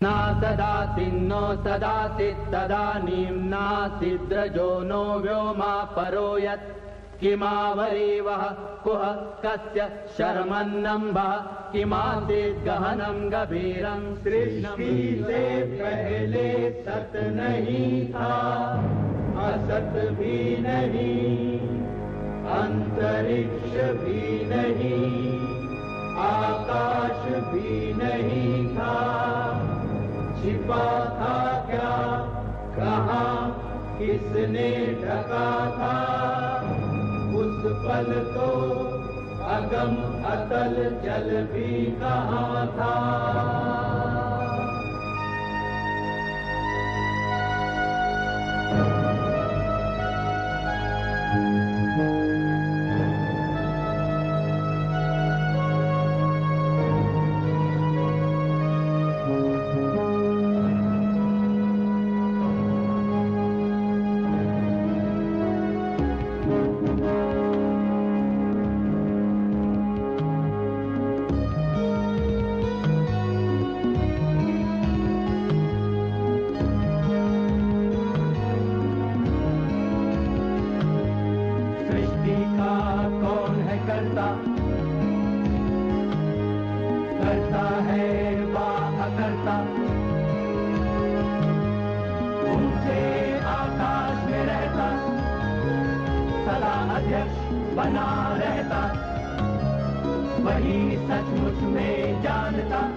न सदासिन्नो सदासित् तदानीं नासिद्रजो नो व्योमा परो यत् किमावरीवः कुह कस्य शर्मन्नम्भः किमासीत् गहनं गभीरं सृष्टि से पहले सत नहीं था, असत भी नहीं, अंतरिक्ष भी नहीं, आकाश भी नहीं था। छिपा था क्या, कहाँ, किसने ढका था? उस पल तो अगम अतल जल भी कहाँ था। करता है वाह करता, ऊंचे आकाश में रहता, सदा अध्यक्ष बना रहता, वही सचमुच में जानता।